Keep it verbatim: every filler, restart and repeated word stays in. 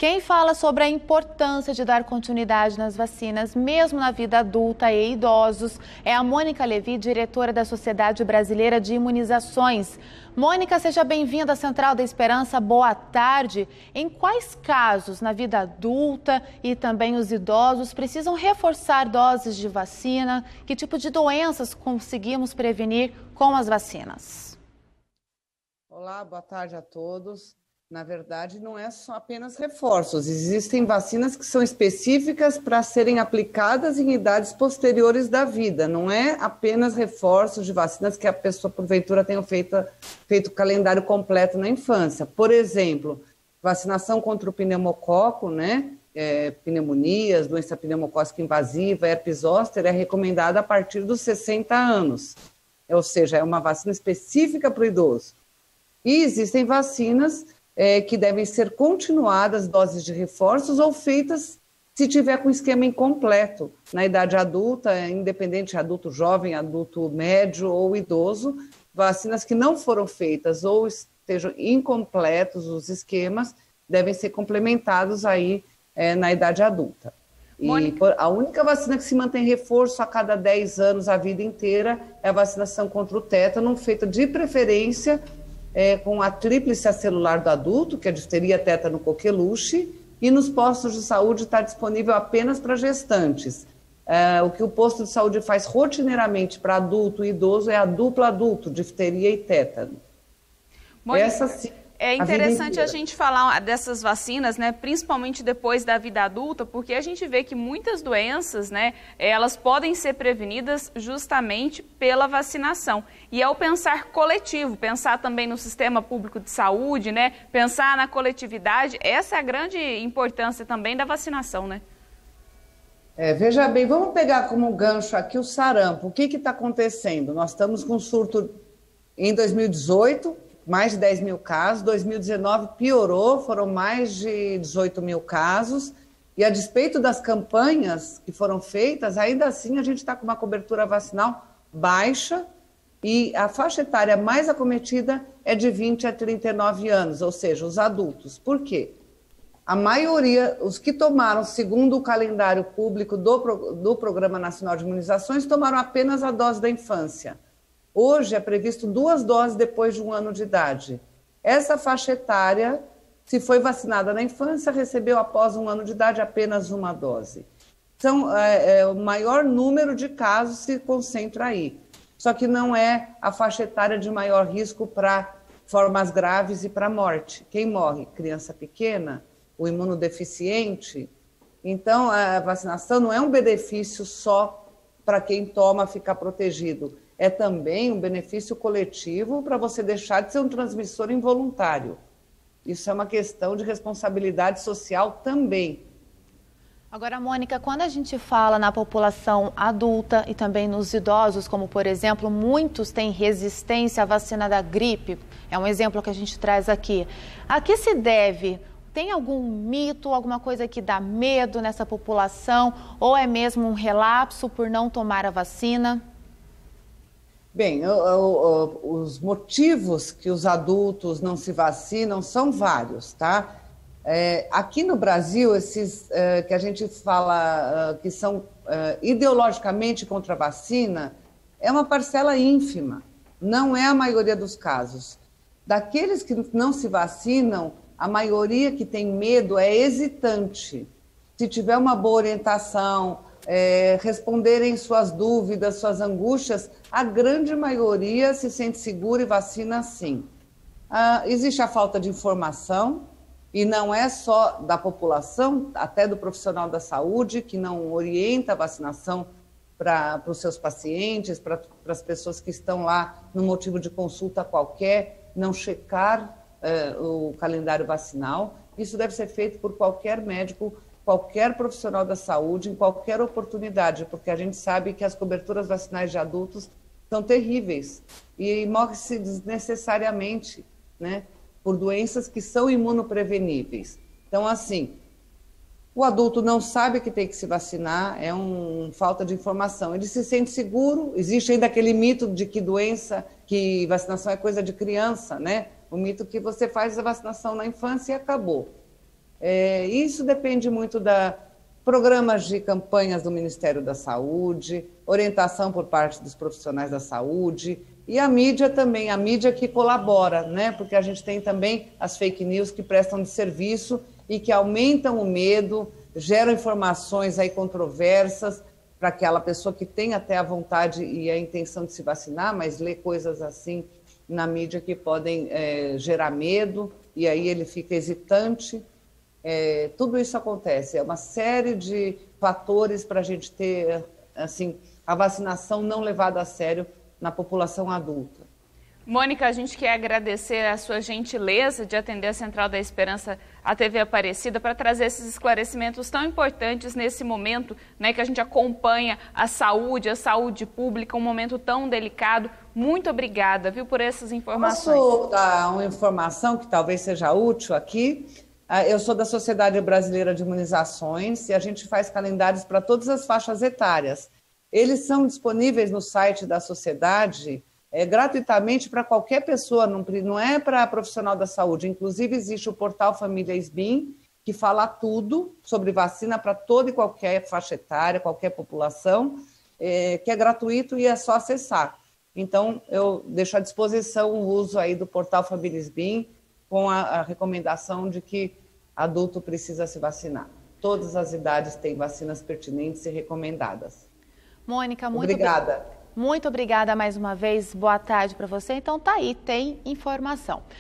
Quem fala sobre a importância de dar continuidade nas vacinas, mesmo na vida adulta e idosos, é a Mônica Levi, diretora da Sociedade Brasileira de Imunizações. Mônica, seja bem-vinda à Central da Esperança. Boa tarde. Em quais casos na vida adulta e também os idosos precisam reforçar doses de vacina? Que tipo de doenças conseguimos prevenir com as vacinas? Olá, boa tarde a todos. Na verdade, não é só apenas reforços. Existem vacinas que são específicas para serem aplicadas em idades posteriores da vida. Não é apenas reforços de vacinas que a pessoa, porventura, tenha feito, feito o calendário completo na infância. Por exemplo, vacinação contra o pneumococo, né? É, pneumonias, doença pneumocócica invasiva, herpes zoster, é recomendada a partir dos sessenta anos. Ou seja, é uma vacina específica para o idoso. E existem vacinas É, que devem ser continuadas, doses de reforços, ou feitas se tiver com esquema incompleto, na idade adulta, independente adulto jovem, adulto médio ou idoso, vacinas que não foram feitas ou estejam incompletos os esquemas, devem ser complementados aí é, na idade adulta. E a única vacina que se mantém reforço a cada dez anos, a vida inteira, é a vacinação contra o tétano, feita de preferência É, com a tríplice celular do adulto, que é difteria, tétano, coqueluche, e nos postos de saúde está disponível apenas para gestantes. É, o que o posto de saúde faz rotineiramente para adulto e idoso é a dupla adulto, difteria e tétano. Mônica, Essa sim. É interessante a, a gente falar dessas vacinas, né, principalmente depois da vida adulta, porque a gente vê que muitas doenças, né, elas podem ser prevenidas justamente pela vacinação. E ao pensar coletivo, pensar também no sistema público de saúde, né, pensar na coletividade, essa é a grande importância também da vacinação, né? É, veja bem, vamos pegar como gancho aqui o sarampo. O que está acontecendo? Nós estamos com surto em dois mil e dezoito, mais de dez mil casos, dois mil e dezenove piorou, foram mais de dezoito mil casos, e a despeito das campanhas que foram feitas, ainda assim a gente está com uma cobertura vacinal baixa, e a faixa etária mais acometida é de vinte a trinta e nove anos, ou seja, os adultos. Por quê? A maioria, os que tomaram, segundo o calendário público do, do Programa Nacional de Imunizações, tomaram apenas a dose da infância. Hoje é previsto duas doses depois de um ano de idade. Essa faixa etária, se foi vacinada na infância, recebeu após um ano de idade apenas uma dose. Então, é, é, o maior número de casos se concentra aí. Só que não é a faixa etária de maior risco para formas graves e para morte. Quem morre? Criança pequena, o imunodeficiente. Então, a vacinação não é um benefício só para quem toma ficar protegido. É também um benefício coletivo para você deixar de ser um transmissor involuntário. Isso é uma questão de responsabilidade social também. Agora, Mônica, quando a gente fala na população adulta e também nos idosos, como por exemplo, muitos têm resistência à vacina da gripe, é um exemplo que a gente traz aqui. A que se deve? Tem algum mito, alguma coisa que dá medo nessa população? Ou é mesmo um relapso por não tomar a vacina? Bem, o, o, os motivos que os adultos não se vacinam são vários, tá? É, aqui no Brasil, esses é, que a gente fala é, que são é, ideologicamente contra a vacina, é uma parcela ínfima, não é a maioria dos casos. Daqueles que não se vacinam, a maioria que tem medo é hesitante. Se tiver uma boa orientação, É, responderem suas dúvidas, suas angústias, a grande maioria se sente segura e vacina sim. Ah, existe a falta de informação, e não é só da população, até do profissional da saúde, que não orienta a vacinação para os seus pacientes, para as pessoas que estão lá no motivo de consulta qualquer, não checar eh, o calendário vacinal. Isso deve ser feito por qualquer médico, qualquer profissional da saúde, em qualquer oportunidade, porque a gente sabe que as coberturas vacinais de adultos são terríveis e morre-se desnecessariamente, né, por doenças que são imunopreveníveis. Então, assim, o adulto não sabe que tem que se vacinar, é uma falta de informação. Ele se sente seguro, existe ainda aquele mito de que doença, que vacinação é coisa de criança, né? O mito que você faz a vacinação na infância e acabou. É, isso depende muito da programas de campanhas do Ministério da Saúde, orientação por parte dos profissionais da saúde e a mídia também, a mídia que colabora, né? Porque a gente tem também as fake news que prestam de serviço e que aumentam o medo, geram informações aí controversas para aquela pessoa que tem até a vontade e a intenção de se vacinar, mas lê coisas assim na mídia que podem é, gerar medo e aí ele fica hesitante. É, tudo isso acontece, é uma série de fatores para a gente ter assim, a vacinação não levada a sério na população adulta. Mônica, a gente quer agradecer a sua gentileza de atender a Central da Esperança, a T V Aparecida, para trazer esses esclarecimentos tão importantes nesse momento, né, que a gente acompanha a saúde, a saúde pública, um momento tão delicado. Muito obrigada, viu, por essas informações. Posso dar uma informação que talvez seja útil aqui? Eu sou da Sociedade Brasileira de Imunizações e a gente faz calendários para todas as faixas etárias. Eles são disponíveis no site da sociedade é, gratuitamente para qualquer pessoa, não, não é para profissional da saúde. Inclusive, existe o portal Família SBIM, que fala tudo sobre vacina para toda e qualquer faixa etária, qualquer população, é, que é gratuito e é só acessar. Então, eu deixo à disposição o uso aí do portal Família SBIM, com a, a recomendação de que adulto precisa se vacinar. Todas as idades têm vacinas pertinentes e recomendadas. Mônica, muito obrigada. Muito obrigada mais uma vez. Boa tarde para você. Então tá aí, tem informação.